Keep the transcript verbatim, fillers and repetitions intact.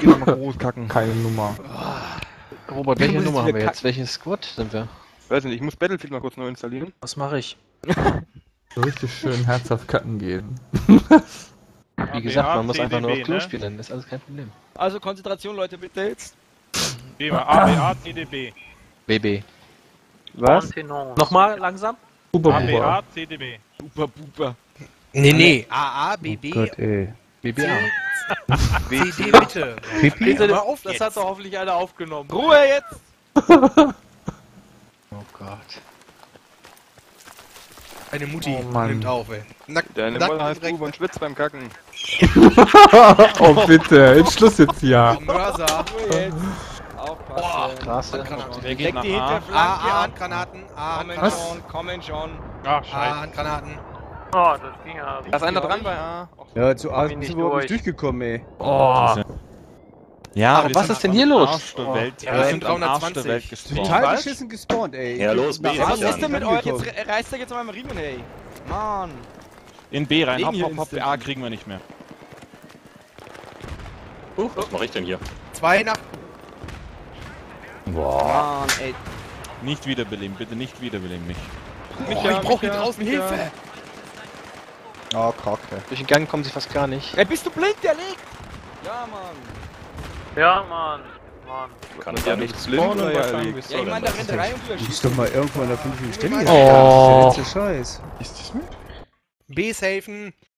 geh noch mal groß kacken. Keine Nummer. Robert, welche Nummer haben wir jetzt? Welchen Squad sind wir? Weiß nicht, ich muss Battlefield mal kurz neu installieren. Was mache ich? So richtig schön herzhaft kacken gehen. Wie gesagt, man muss einfach nur auf Klo spielen, das ist alles kein Problem. Also Konzentration, Leute, bitte jetzt. B mal A, B, A, C, D, B. B B. Was? Nochmal langsam? Huber A, B, Buber. A, C, D, B. Super, super. Nee, nee. A, A, B, B, Gott, ey. B B A. C, D, bitte. Pipi? Bitte, Hör auf das jetzt. hat doch hoffentlich einer aufgenommen. Ruhe jetzt! Oh Gott. Deine Mutti Oh, Mann. nimmt auf, ey. Nack, Deine nack- Mutter heißt direkt- Uwe und schwitzt beim Kacken. Oh bitte, jetzt Schluss jetzt hier. Mörser. Ruhe jetzt! Aufpassen! Straße. Handgranaten. Wer geht Leck nach die A? Hinterflanke A, A, an! Handgranaten. A, Kommen Handgranaten. schon, kommen schon! Ach, A, scheiße. Handgranaten. Oh, das ging ja. Da ist einer dran bei A. Ja, zu A ich bist nicht du überhaupt durch. nicht durchgekommen, ey. Oh. Ja, Aber was ist denn hier los? Der Welt. Ja, wir in sind am Arsch der dreihundertzwanzig. Welt gespawnt. Total beschissen gespawnt, ey. Ja, los, B, Ja, was sicher. ist denn mit euch? Jetzt re- reißt ihr jetzt mal mal Riemen, hey! Mann! In B rein, Liegen hopp, hier hopp, hopp, instant. A kriegen wir nicht mehr. Was mache ich denn hier? Zwei nach. Mann, ey! Nicht wiederbeleben, bitte nicht wiederbeleben mich. Oh, ich brauche hier draußen Hilfe. Oh, Kacke. Durch den Gang kommen sie fast gar nicht. Ey, bist du blind? Der liegt! Ja, Mann! Ja, Mann. Mann. Kann Ja, ja nicht nichts. blind oder ja, wahrscheinlich. liegt. Ja, ich meine, da rennt rein und Du bist überschießt. doch mal irgendwo an der fünften Stelle. Oh. Das ist der letzte Scheiß. Ist das mit? B safen.